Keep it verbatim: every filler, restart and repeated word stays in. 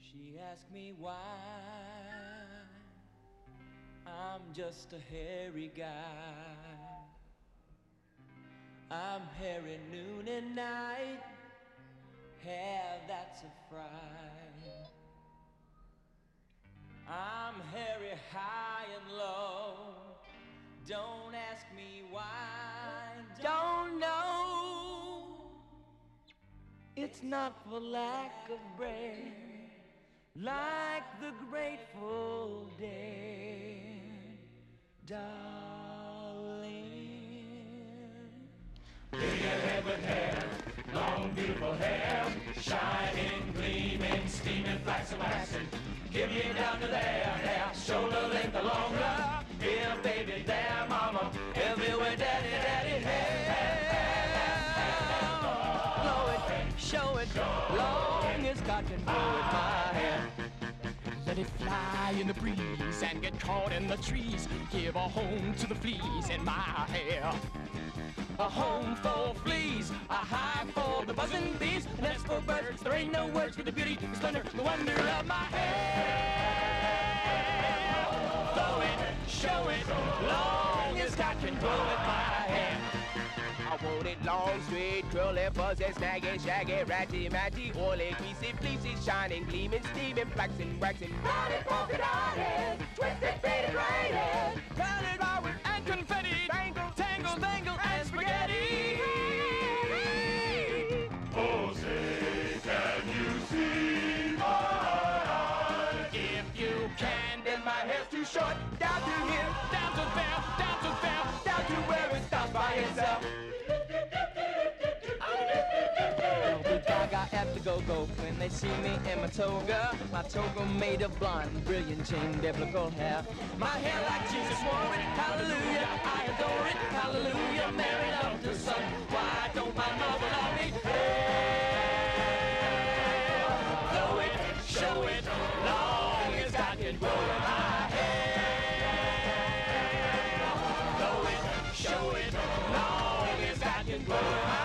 She asked me why I'm just a hairy guy. I'm hairy noon and night, hair that's a fright. I'm hairy high and low, don't ask me why, don't know. It's not for lack of bread, like the Grateful Dead, darling. Big head with hair, long beautiful hair, shining, gleaming, steaming, flaxen, waxen. Give me down to there, there, shoulder length or longer. Here, baby, there, mama, everywhere, daddy, daddy, hair. Blow it, show it, long as God can blow it, my hair. Let it fly in the breeze and get caught in the trees. Give a home to the fleas in my hair. A home for fleas, a hive for the buzzing bees, a nest for birds. There ain't no words for the beauty, the splendor, the wonder of my hair. Blow it, show it, long as God can blow it, my hair. I want it long, straight, curly, fuzzy, snaggy, shaggy, ratty, matty, oily, greasy, fleecy, shining, gleaming, steaming, flaxen, waxing, Dotted, polka dotted, twisted, faded, braided, Crowded hours and confetti, tangle, tangle, tangle, and spaghetti. Oh, say, can you see my eyes? If you can, then my hair's too short, down to here, down to there, down to there, down to where it stops by itself. Gaga at the go-go when they see me in my toga. My toga made of blonde, brilliant chain, biblical hair. My hair like Jesus wore it, hallelujah, I adore it, hallelujah, married up to son. Why don't my mother love me? Hey, blow it, show it, long as God can grow in my hair. Blow it, show it, long as God can grow in my hair.